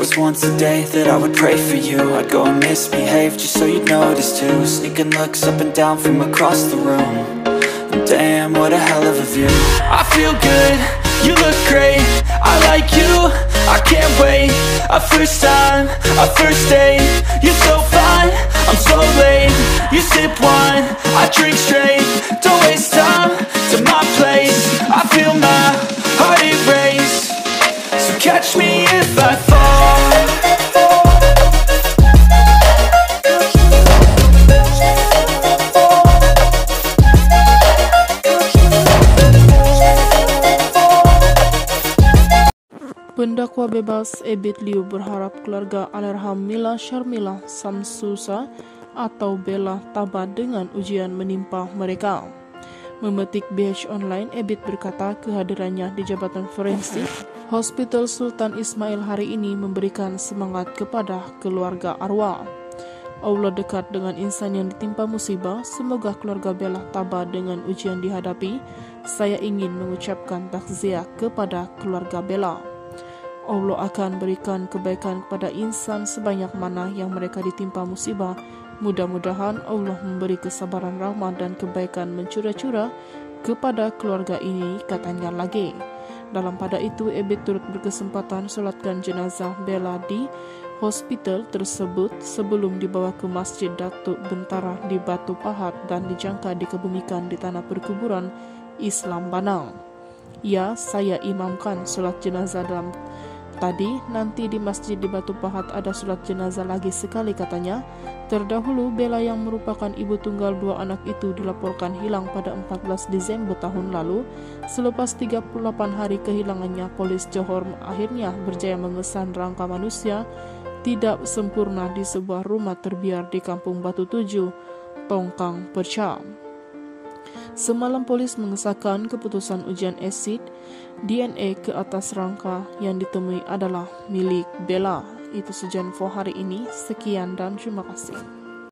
was once a day that I would pray for you. I'd go and misbehave just so you'd notice too. Sneaking looks up and down from across the room. And damn, what a hell of a view. I feel good, you look great, I like you, I can't wait. A first time, a first date, you're so fine, I'm so late. You sip wine, I drink straight. Don't waste time to my place. I feel my heart erase. So catch me if I fall. Pendakwa bebas Ebit Liu berharap keluarga almarhum Mila Sharmila Samsusa atau Bella tabah dengan ujian menimpa mereka. Memetik BH Online, Ebit berkata kehadirannya di Jabatan Forensik Hospital Sultan Ismail hari ini memberikan semangat kepada keluarga arwah. Allah dekat dengan insan yang ditimpa musibah. Semoga keluarga Bella tabah dengan ujian dihadapi. Saya ingin mengucapkan takziah kepada keluarga Bella. Allah akan berikan kebaikan kepada insan sebanyak mana yang mereka ditimpa musibah. Mudah-mudahan Allah memberi kesabaran, rahmat dan kebaikan mencurah-curah kepada keluarga ini, katanya lagi. Dalam pada itu, Ebit turut berkesempatan solatkan jenazah Bella di hospital tersebut sebelum dibawa ke Masjid Datuk Bentara di Batu Pahat dan dijangka dikebumikan di tanah perkuburan Islam Banang. Ya, saya imamkan solat jenazah dalam tadi, nanti di masjid di Batu Pahat ada solat jenazah lagi sekali, katanya. Terdahulu, Bella yang merupakan ibu tunggal dua anak itu dilaporkan hilang pada 14 Desember tahun lalu. Selepas 38 hari kehilangannya, polis Johor akhirnya berjaya mengesan rangka manusia tidak sempurna di sebuah rumah terbiar di Kampung Batu 7, Tongkang Perca. Semalam polis mengesahkan keputusan ujian asid DNA ke atas rangka yang ditemui adalah milik Bella. Itu saja info hari ini. Sekian dan terima kasih.